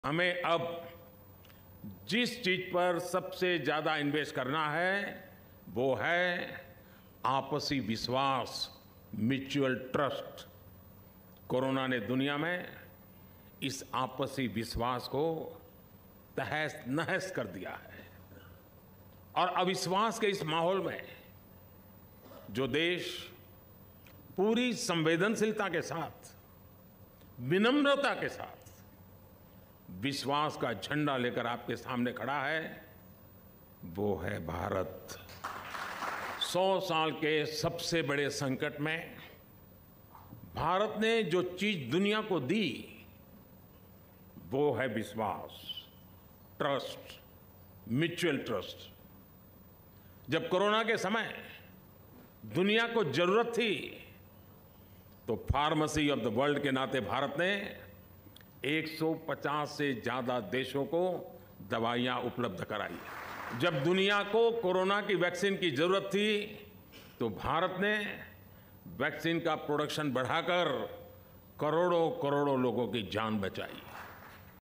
हमें अब जिस चीज पर सबसे ज्यादा इन्वेस्ट करना है वो है आपसी विश्वास, म्यूचुअल ट्रस्ट। कोरोना ने दुनिया में इस आपसी विश्वास को तहस नहस कर दिया है और अविश्वास के इस माहौल में जो देश पूरी संवेदनशीलता के साथ, विनम्रता के साथ विश्वास का झंडा लेकर आपके सामने खड़ा है, वो है भारत। 100 साल के सबसे बड़े संकट में भारत ने जो चीज दुनिया को दी वो है विश्वास, ट्रस्ट, म्यूचुअल ट्रस्ट। जब कोरोना के समय दुनिया को जरूरत थी तो फार्मेसी ऑफ द वर्ल्ड के नाते भारत ने 150 से ज्यादा देशों को दवाइयां उपलब्ध कराई। जब दुनिया को कोरोना की वैक्सीन की जरूरत थी तो भारत ने वैक्सीन का प्रोडक्शन बढ़ाकर करोड़ों करोड़ों लोगों की जान बचाई।